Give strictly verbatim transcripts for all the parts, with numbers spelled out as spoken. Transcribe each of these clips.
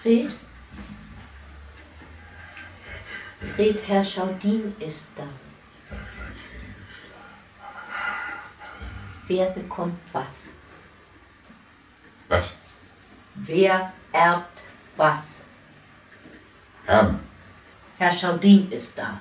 Fred? Fred, Herr Schaudin ist da. Wer bekommt was? Was? Wer erbt was? Erben. Herr Schaudin ist da.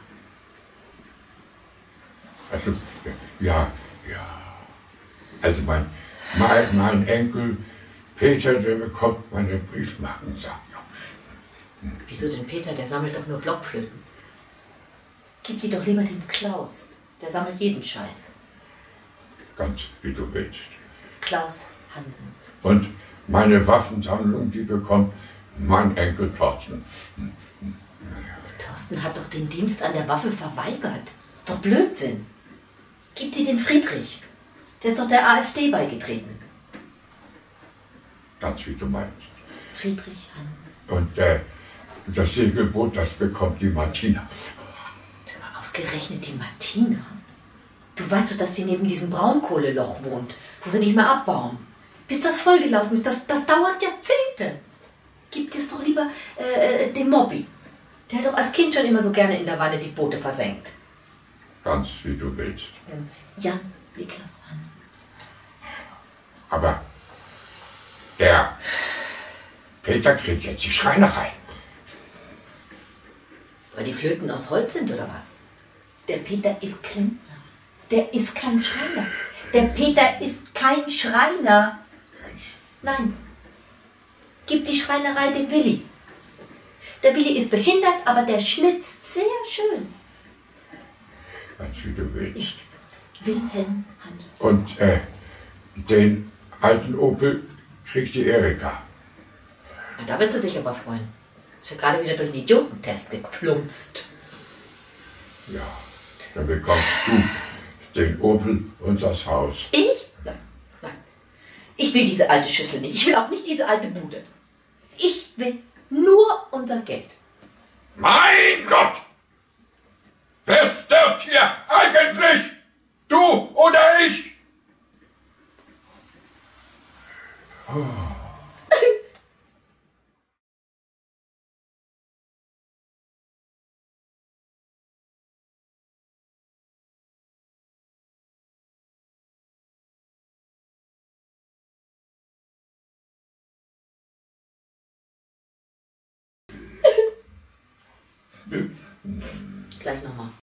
Also, ja, ja. Also mein, mein, mein Enkel Peter, der bekommt meine Briefmarkensammlung. Wieso denn Peter? Der sammelt doch nur Blockflöten. Gib sie doch lieber dem Klaus. Der sammelt jeden Scheiß. Ganz wie du willst. Klaus Hansen. Und meine Waffensammlung, die bekommt mein Enkel Thorsten. Thorsten hat doch den Dienst an der Waffe verweigert. Doch Blödsinn. Gib die dem Friedrich. Der ist doch der AfD beigetreten. Ganz wie du meinst. Friedrich Hansen. Und äh, das Segelboot, das bekommt die Martina. Ausgerechnet die Martina? Du weißt doch, dass sie neben diesem Braunkohleloch wohnt, wo sie nicht mehr abbauen. Bis das vollgelaufen ist, das, das dauert Jahrzehnte. Gib es doch lieber äh, dem Mobby. Der hat doch als Kind schon immer so gerne in der Wanne die Boote versenkt. Ganz wie du willst. Jan Niklas Hansen. Aber der Peter kriegt jetzt die Schreinerei. Weil die Flöten aus Holz sind, oder was? Der Peter ist Klempner. Der ist kein Schreiner. Der Peter ist kein Schreiner. Nein. Gib die Schreinerei dem Willi. Der Willi ist behindert, aber der schnitzt sehr schön. Ganz wie du willst. Ich, Wilhelm Hansen. Und äh, den alten Opel kriegt die Erika. Na, da wird sie sich aber freuen. Ist ja gerade wieder durch den Idiotentest geplumpst. Ja, dann bekommst du den Opel und das Haus. Ich? Nein, nein. Ich will diese alte Schüssel nicht. Ich will auch nicht diese alte Bude. Ich will nur unser Geld. Mein Gott! Wer stirbt hier eigentlich? Du oder ich? Oh. Gleich nochmal.